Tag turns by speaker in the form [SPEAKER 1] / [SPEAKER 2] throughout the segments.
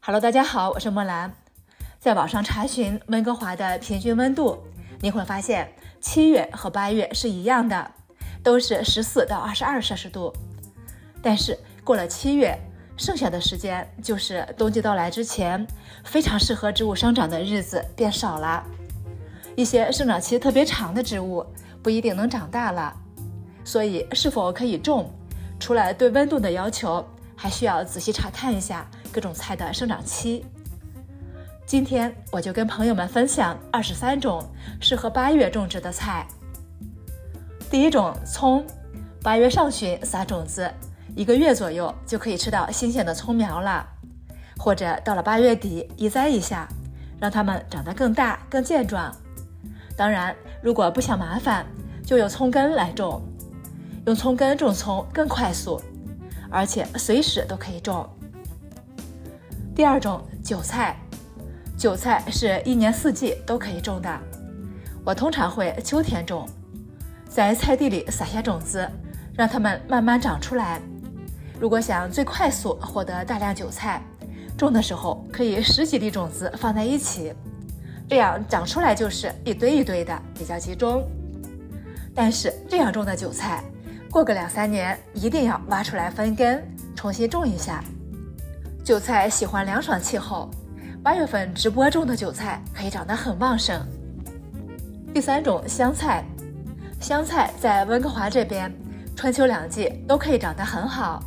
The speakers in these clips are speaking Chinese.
[SPEAKER 1] Hello， 大家好，我是莫兰。在网上查询温哥华的平均温度，你会发现7月和8月是一样的，都是14到22摄氏度。但是过了7月，剩下的时间就是冬季到来之前，非常适合植物生长的日子变少了。一些生长期特别长的植物不一定能长大了，所以是否可以种，除了对温度的要求，还需要仔细查看一下各种菜的生长期。今天我就跟朋友们分享23种适合8月种植的菜。第一种，葱，8月上旬撒种子，1个月左右就可以吃到新鲜的葱苗了，或者到了8月底移栽一下，让它们长得更大更健壮。当然，如果不想麻烦，就用葱根来种，用葱根种葱更快速，而且随时都可以种。第二种，韭菜，韭菜是一年四季都可以种的，我通常会秋天种，在菜地里撒下种子，让它们慢慢长出来。如果想最快速获得大量韭菜，种的时候可以10几粒种子放在一起，这样长出来就是一堆一堆的，比较集中。但是这样种的韭菜，过个2-3年一定要挖出来分根，重新种一下。韭菜喜欢凉爽气候，8月份直播种的韭菜可以长得很旺盛。第三种，香菜，香菜在温哥华这边春秋2季都可以长得很好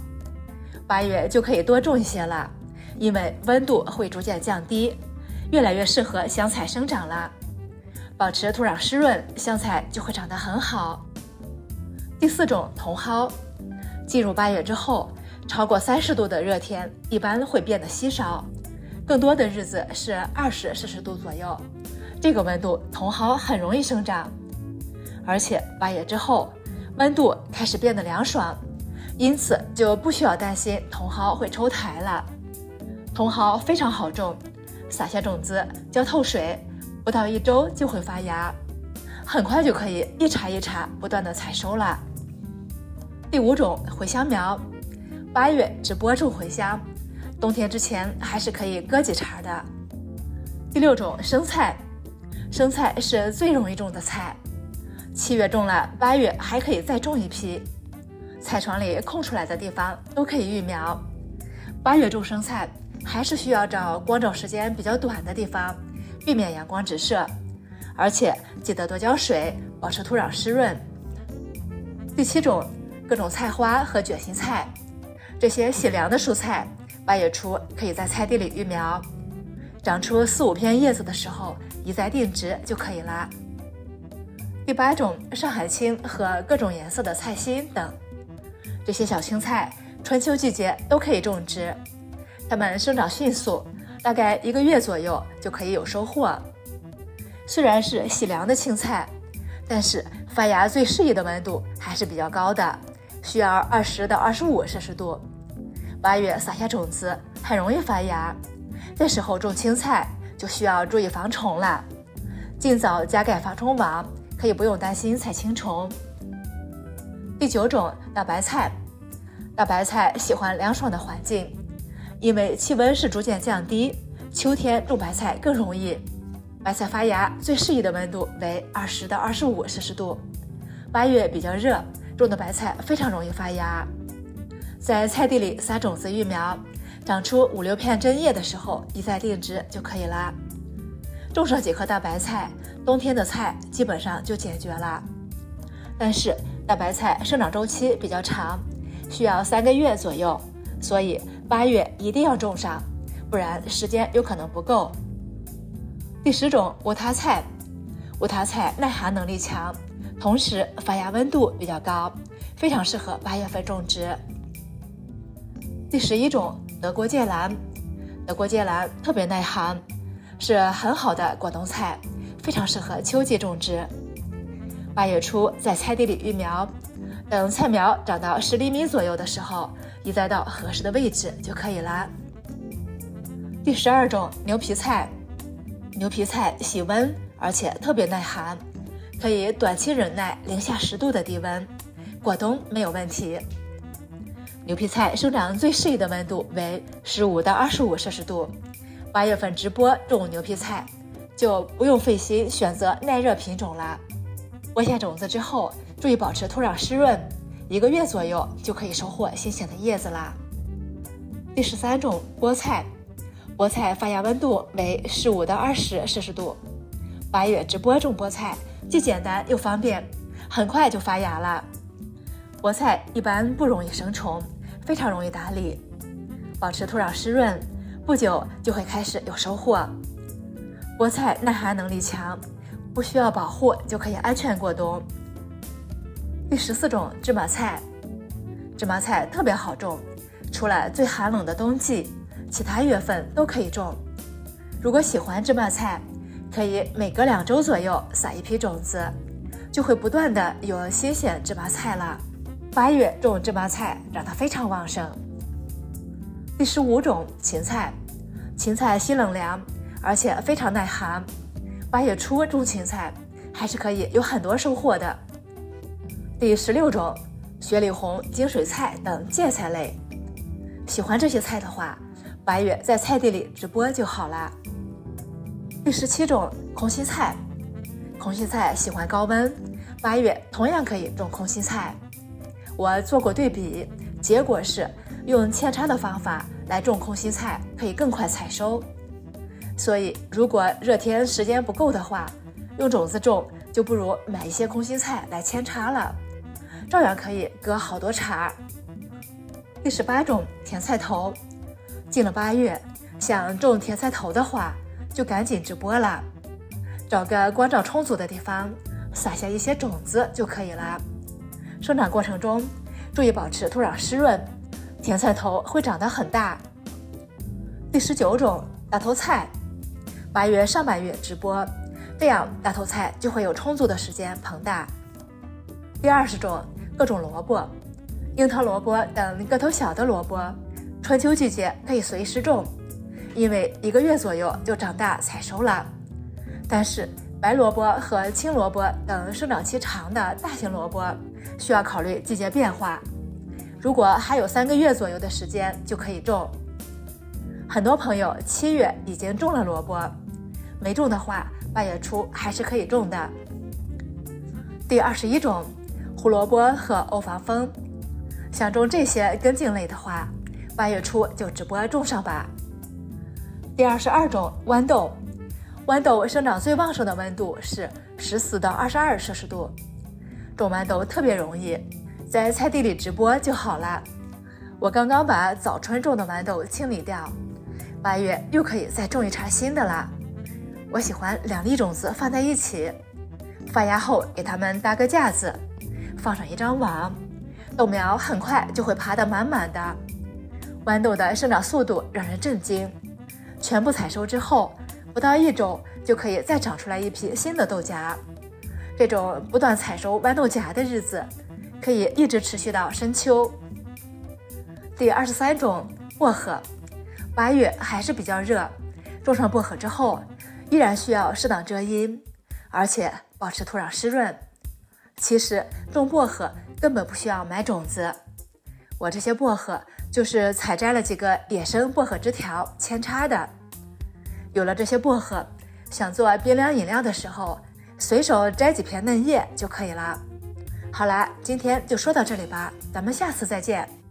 [SPEAKER 1] ，8月就可以多种一些了，因为温度会逐渐降低，越来越适合香菜生长了。保持土壤湿润，香菜就会长得很好。第四种，茼蒿，进入8月之后，超过30度的热天一般会变得稀少，更多的日子是20摄氏度左右，这个温度茼蒿很容易生长。而且8月之后温度开始变得凉爽，因此就不需要担心茼蒿会抽苔了。茼蒿非常好种，撒下种子，浇透水，不到1周就会发芽，很快就可以一茬一茬不断的采收了。第五种，茴香苗，8月直播种茴香，冬天之前还是可以割几茬的。第六种，生菜，生菜是最容易种的菜，7月种了，8月还可以再种一批，菜床里空出来的地方都可以育苗。8月种生菜还是需要找光照时间比较短的地方，避免阳光直射，而且记得多浇水，保持土壤湿润。第七种，各种菜花和卷心菜，这些喜凉的蔬菜8月初可以在菜地里育苗，长出4-5片叶子的时候移栽定植就可以了。第八种，上海青和各种颜色的菜心等，这些小青菜春秋季节都可以种植，它们生长迅速，大概1个月左右就可以有收获。虽然是喜凉的青菜，但是发芽最适宜的温度还是比较高的，需要20到25摄氏度。8月撒下种子很容易发芽，这时候种青菜就需要注意防虫了，尽早加盖防虫网，可以不用担心踩青虫。第九种，大白菜，大白菜喜欢凉爽的环境，因为气温是逐渐降低，秋天种白菜更容易。白菜发芽最适宜的温度为20到25摄氏度。8月比较热，种的白菜非常容易发芽。在菜地里撒种子育苗，长出5-6片针叶的时候移栽定植就可以了。种上几棵大白菜，冬天的菜基本上就解决了。但是大白菜生长周期比较长，需要3个月左右，所以8月一定要种上，不然时间有可能不够。第10种，无他菜，无他菜耐寒能力强，同时发芽温度比较高，非常适合8月份种植。第11种，德国芥蓝，德国芥蓝特别耐寒，是很好的果冻菜，非常适合秋季种植。8月初在菜地里育苗，等菜苗长到10厘米左右的时候，移栽到合适的位置就可以了。第12种，牛皮菜，牛皮菜喜温，而且特别耐寒，可以短期忍耐零下10度的低温，果冻没有问题。 牛皮菜生长最适宜的温度为15到25摄氏度。8月份直播种牛皮菜，就不用费心选择耐热品种了。播下种子之后，注意保持土壤湿润，1个月左右就可以收获新鲜的叶子啦。第13种菠菜，菠菜发芽温度为15到20摄氏度。8月直播种菠菜，既简单又方便，很快就发芽了。菠菜一般不容易生虫，非常容易打理，保持土壤湿润，不久就会开始有收获。菠菜耐寒能力强，不需要保护就可以安全过冬。第14种芝麻菜，芝麻菜特别好种，除了最寒冷的冬季，其他月份都可以种。如果喜欢芝麻菜，可以每隔2周左右撒一批种子，就会不断的有新鲜芝麻菜了。8月种芝麻菜长得非常旺盛。第15种芹菜，芹菜吸冷凉，而且非常耐寒。8月初种芹菜还是可以有很多收获的。第16种雪里红、金水菜等芥菜类，喜欢这些菜的话，8月在菜地里直播就好了。第17种空心菜，空心菜喜欢高温，8月同样可以种空心菜。我做过对比，结果是用扦插的方法来种空心菜可以更快采收。所以如果热天时间不够的话，用种子种就不如买一些空心菜来扦插了，照样可以割好多茬。第18种甜菜头，进了8月，想种甜菜头的话，就赶紧直播了。找个光照充足的地方，撒下一些种子就可以了。生长过程中，注意保持土壤湿润，甜菜头会长得很大。第19种大头菜，8月上半月直播，这样大头菜就会有充足的时间膨大。第20种各种萝卜，樱桃萝卜等个头小的萝卜，春秋季节可以随时种，因为1个月左右就长大采收了。但是白萝卜和青萝卜等生长期长的大型萝卜需要考虑季节变化，如果还有3个月左右的时间就可以种。很多朋友7月已经种了萝卜，没种的话8月初还是可以种的。第21种胡萝卜和欧防风，想种这些根茎类的话，8月初就直播种上吧。第22种豌豆，豌豆生长最旺盛的温度是14到22摄氏度，种豌豆特别容易，在菜地里直播就好了。我刚刚把早春种的豌豆清理掉，8月又可以再种一茬新的啦。我喜欢2粒种子放在一起，发芽后给它们搭个架子，放上一张网，豆苗很快就会爬得满满的。豌豆的生长速度让人震惊，全部采收之后不到1周就可以再长出来一批新的豆荚。这种不断采收豌豆荚的日子可以一直持续到深秋。第23种薄荷，8月还是比较热，种上薄荷之后依然需要适当遮阴，而且保持土壤湿润。其实种薄荷根本不需要买种子，我这些薄荷就是采摘了几个野生薄荷枝条扦插的。有了这些薄荷，想做冰凉饮料的时候，随手摘几片嫩叶就可以了。好啦，今天就说到这里吧，咱们下次再见。